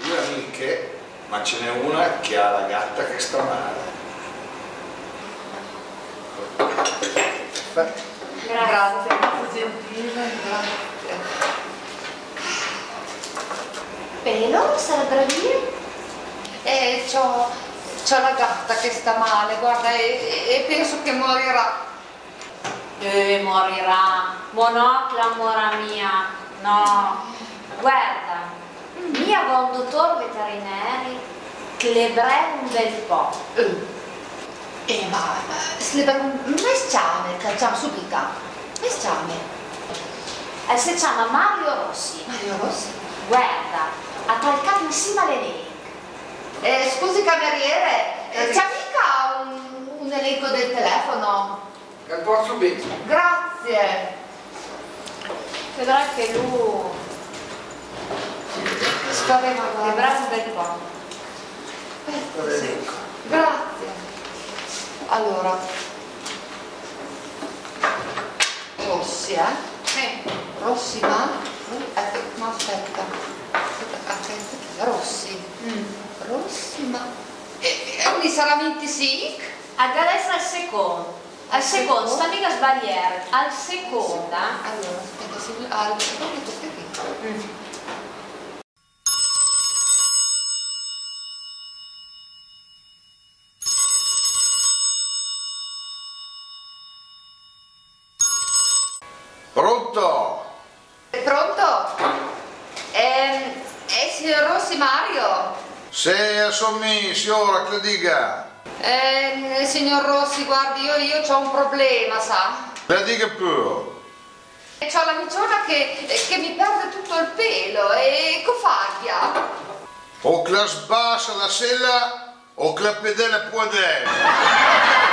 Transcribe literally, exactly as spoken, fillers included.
due amiche, ma ce n'è una che ha la gatta che sta male. Grazie, grazie, molto gentile, grazie. Pelo, sarebbe dire? Eh, c'ho, c'ho la gatta che sta male, guarda, e, e penso che morirà. Eh, morirà. Monocla, amora mia. No. Guarda, mia va un dottore veterinario che le bre un bel po'. Eh. Eh, ma se le un mesciame, facciamo subito. Mesciame. E si chiama Mario Rossi. Mario Rossi? Guarda, ha talcato insieme all'elenco. Eh, scusi cameriere, eh, c'è mica un, un elenco del telefono? Che porto subito. Grazie. Vedrai che lui Spaventa, le bre un bel po'. Eh, sì. Grazie. Allora, Rossi, eh? Sì. Rossi, ma? Eh, ma aspetta. Aspetta, aspetta. Rossi. Mm. Rossi, ma... E, e quindi sarà venticinque? Adesso al secondo. Al secondo, sta mica sbagliare. Al secondo. Allora, aspetta, se... al secondo tocca qui. Mm. Pronto? È pronto? È, è il signor Rossi Mario? Se assommi, signora, che dica? Eh, signor Rossi, guardi, io, io ho un problema, sa? La dica pure. C'ho la miciona che, che mi perde tutto il pelo e che faccia? O che la sbassa la sella o che la pedella può dare.